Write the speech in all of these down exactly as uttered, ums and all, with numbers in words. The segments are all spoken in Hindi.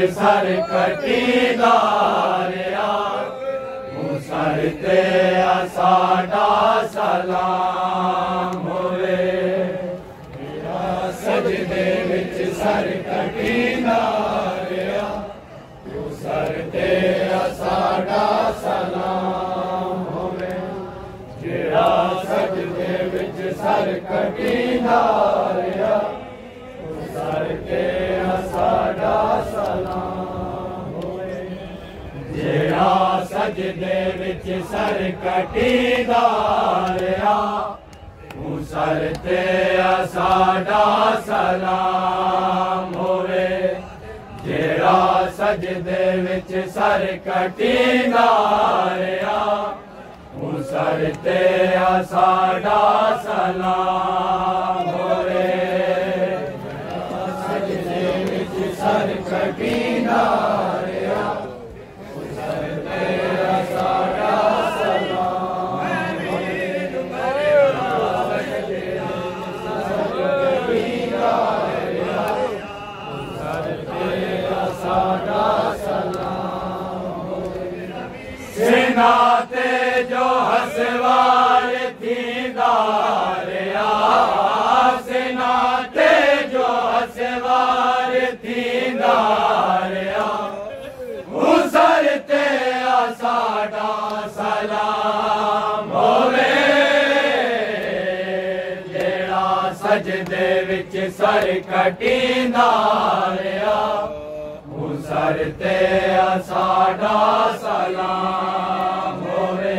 सर कटीदारिया मुसर ते साडा सलाम होवे। सजदे विच सर कटीदारिया मुसर ते साडा सलाम होवे। जेड़ा सजदे विच सर कटीदारिया मुसर ते साडा सलाम होवे। जेड़ा सजदे विच सर कटीदारिया मुसर ते साडा सलाम होवे। जेड़ा सजदे विच सर कटीदारिया मुसर ते साडा सलाम होवे। सजदे विच सर कटीदारिया मुसर ते साडा सलाम होवे। साडा सलाम होवे। सेना ते जो हसवार थी दारिया सेना ते जो हसवार थी दारिया मुसर ते साडा सलाम होवे। जेड़ा सजदे विच सर कटीदारिया मुसर ते साडा सलाम होवे।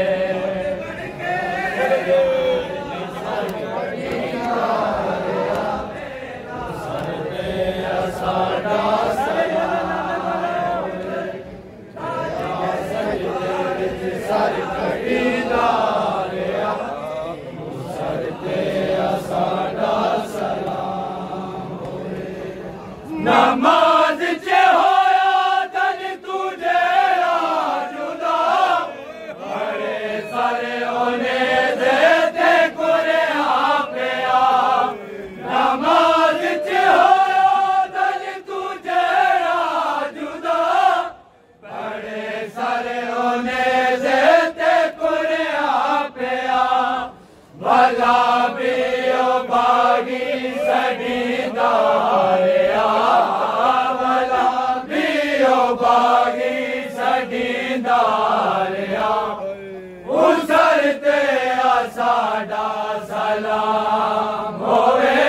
नमाज च होया तन तुझे जुदा बड़े सारे होने देते कुरे आपया। नमाज च होया तन तुझे जुदा बड़े सारे होने देते कुरे आपया। भला भी ओ बागी सड़ी दारिया भला भी ओ बागी सड़ी दारिया मुसर ते साडा सलाम होवे।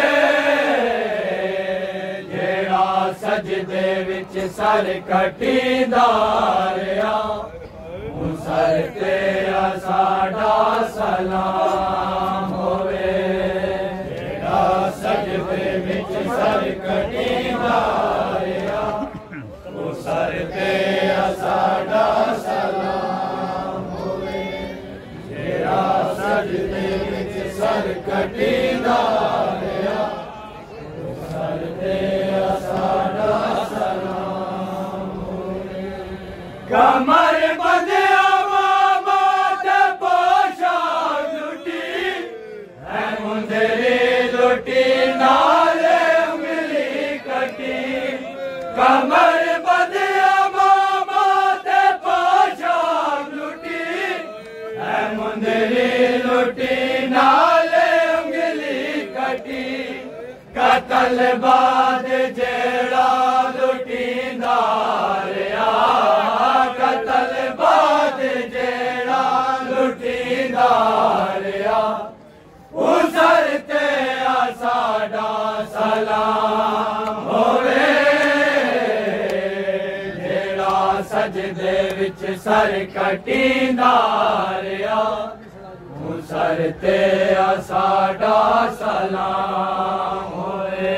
जेड़ा सजदे विच सर कटीदारिया मुसर ते साडा सलाम होवे। जेड़ा सजदे विच सर कटीदारिया मुसर ते साडा सलाम होवे। जेड़ा सजदे विच सर कटीदारिया मुसर ते साडा सलाम होवे। कमर बंदिया मामा ते पोशाक लुटी है मुंदरी लुटी नाले उंगली कटी। कमर बंदिया मामा ते पोशाक लुटी है मुंदरी लुटी नाले उंगली कटी। कतल बाद जेड़ा लुटी दारिया कतल बाद जेड़ा लुटी दारिया मुसर ते साडा सलाम होवे। जेड़ा सजदे विच सर कटीदारिया मुसर ते साडा सलाम होवे।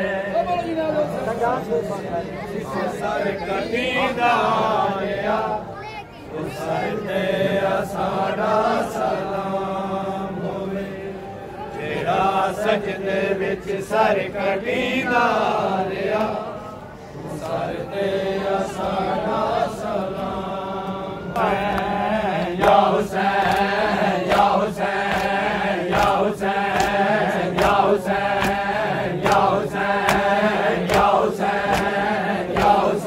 सर कटीदारिया मुसर ते साडा सलाम होवे। जेड़ा सजदे विच सर कटीदारिया मुसर ते साडा सलाम होवे। या हुसैन या हुसैन या हुसैन या हुसैन या हुसैन या हुसैन या हुसैन